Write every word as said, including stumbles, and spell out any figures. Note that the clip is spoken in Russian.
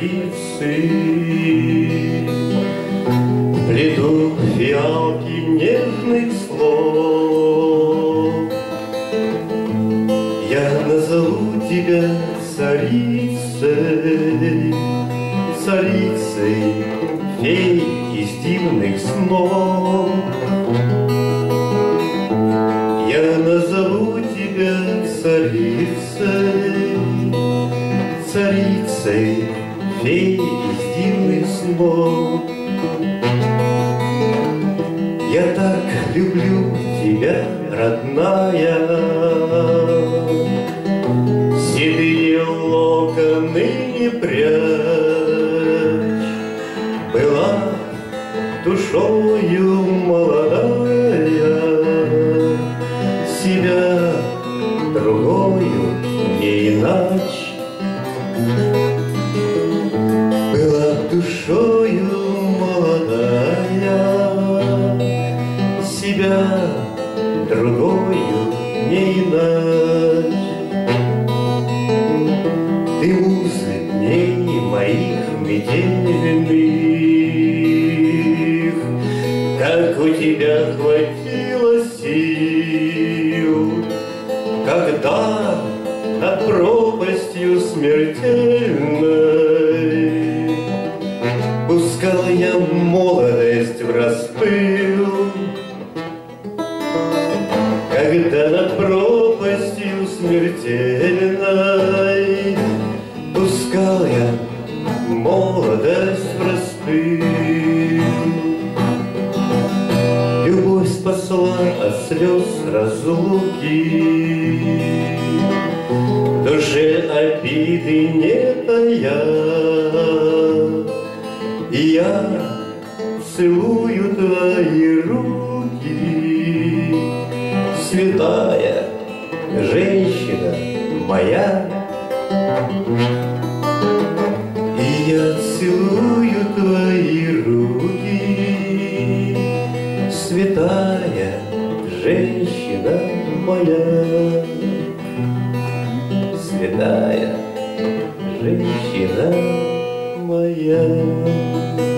царицы, плету фиалки нежных слов. Я назову тебя царицей, царицей фей из дивных снов. Я назову тебя царицей, царицей фей из дивных снов. Я так люблю тебя, родная, седые локоны не прячь. Была душою молодая, себя другою не иначе. Была душою молодая, себя другою не иначе. Ты музы дней моих метельных, как у тебя хватило сил, когда над пропастью смертельной пускал я молодость в распыл, когда над пропастью смертельной пускал я молодость в распыл. Любовь спасла от слез разлуки, в душе обиды не тая, и я целую твои руки, святая женщина моя. И я целую твои руки, святая женщина моя, святая женщина моя.